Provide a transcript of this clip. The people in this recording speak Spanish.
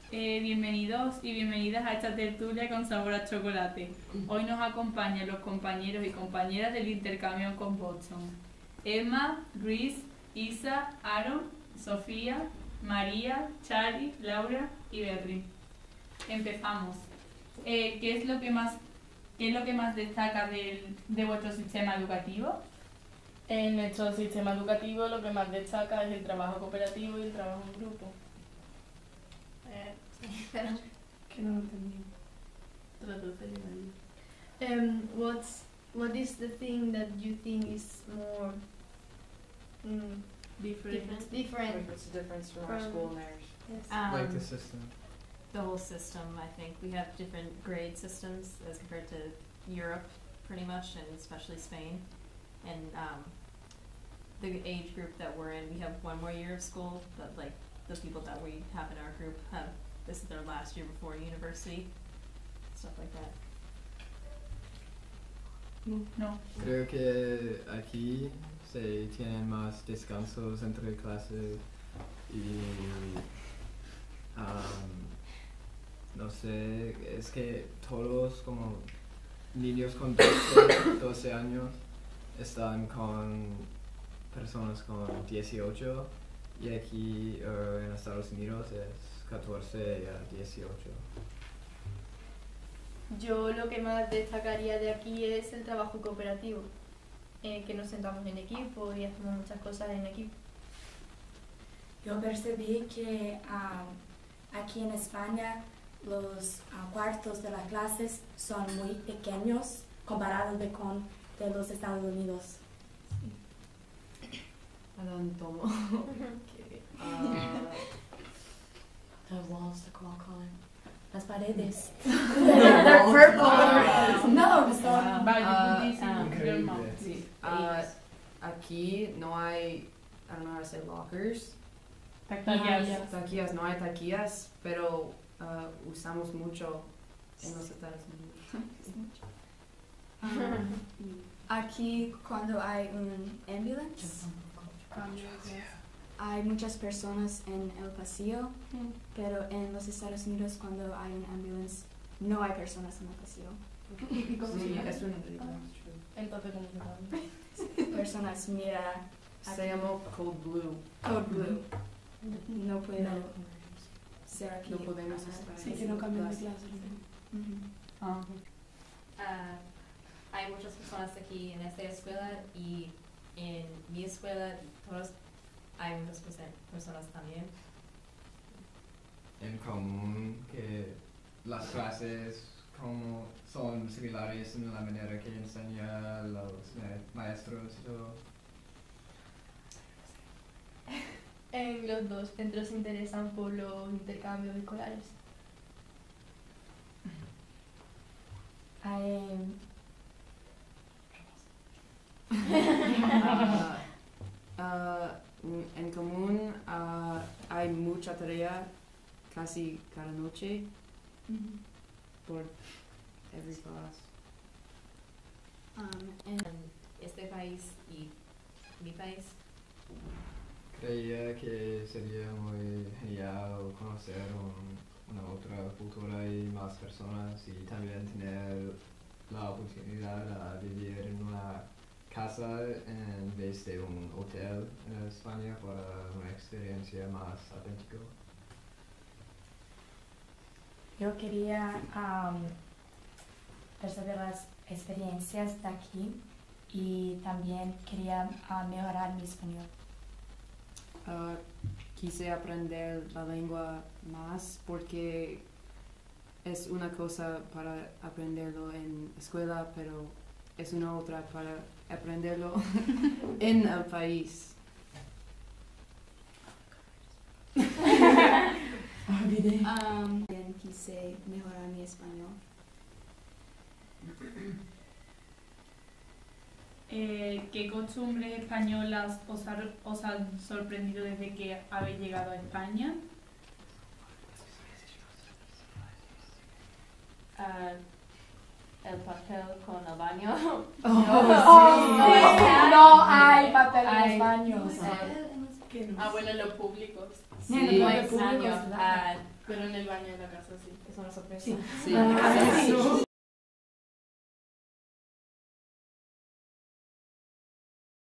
Bienvenidos y bienvenidas a esta tertulia con sabor a chocolate. Hoy nos acompañan los compañeros y compañeras del intercambio con Boston. Emma, Grace, Isa, Aaron, Sofía, María, Charlie, Laura y Beatriz. Empezamos. ¿Qué es lo que más destaca de vuestro sistema educativo? En nuestro sistema educativo lo que más destaca es el trabajo cooperativo y el trabajo en grupo. Espera. Que no lo entendí. Traduce, María. What is the thing that you think is more Different. different? What's the difference from our From- school and theirs? Yes. Like the system. The whole system, I think. We have different grade systems as compared to Europe, pretty much, and especially Spain. And the age group that we're in, we have one more year of school, but like the people that we have in our group have, this is their last year before university, stuff like that. No. Creo que aquí se tienen más descansos entre clases y no sé, es que todos como niños con 12 años están con personas con 18 y aquí en Estados Unidos es 14 a 18. Yo lo que más destacaría de aquí es el trabajo cooperativo, que nos sentamos en equipo y hacemos muchas cosas en equipo. Yo percibí que aquí en España los cuartos de las clases son muy pequeños comparados de los Estados Unidos. Tomo. The walls, the color. Las paredes. They're purple. No, son... Increíble. Sí. Aquí no hay, I don't know how to say lockers. Taquillas. Taquillas, no hay taquillas, pero usamos mucho en los Estados Unidos. Aquí cuando hay un ambulance, hay muchas personas en el pasillo, pero en los Estados Unidos cuando hay un ambulance no hay personas en el pasillo. Sí, es un ridículo. Entonces, ¿cómo se llama? Personas mira Se llama Code Blue. Code Blue. No puedo ser aquí. No podemos estar Sí, en que no cambian de clase. clase. Hay muchas personas aquí en esta escuela y en mi escuela todos hay muchas personas también. En común que las clases como son similares en la manera que enseñan los maestros y todo. En los dos centros se interesan por los intercambios escolares. En común hay mucha tarea casi cada noche por every class. En este país y mi país, Creía que sería muy genial conocer una otra cultura y más personas y también tener la oportunidad de vivir en una casa en vez de un hotel en España para una experiencia más auténtica. Yo quería percibir las experiencias de aquí y también quería mejorar mi español. Quise aprender la lengua más porque es una cosa para aprenderlo en escuela, pero es una otra para aprenderlo en el país. También quise mejorar mi español. ¿Qué costumbres españolas os han sorprendido desde que habéis llegado a España? el papel con el baño. No hay papel en Hay. los baños. Ah, bueno, en los públicos. Sí. No Los extraño. públicos, Ah, Pero en el baño de la casa sí. es una sorpresa. Sí. Sí. Ah, Eso.